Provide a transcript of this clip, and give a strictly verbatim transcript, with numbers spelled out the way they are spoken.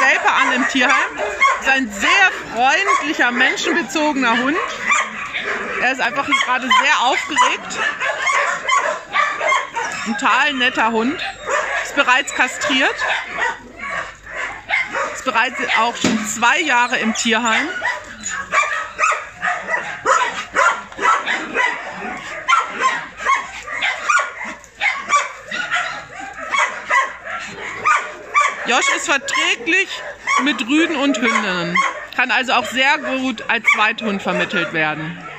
Welpe an im Tierheim. Ist ein sehr freundlicher, menschenbezogener Hund. Er ist einfach gerade sehr aufgeregt. Ein total netter Hund. Ist bereits kastriert. Ist bereits auch schon zwei Jahre im Tierheim. Josh ist verträglich mit Rüden und Hündinnen, kann also auch sehr gut als Zweithund vermittelt werden.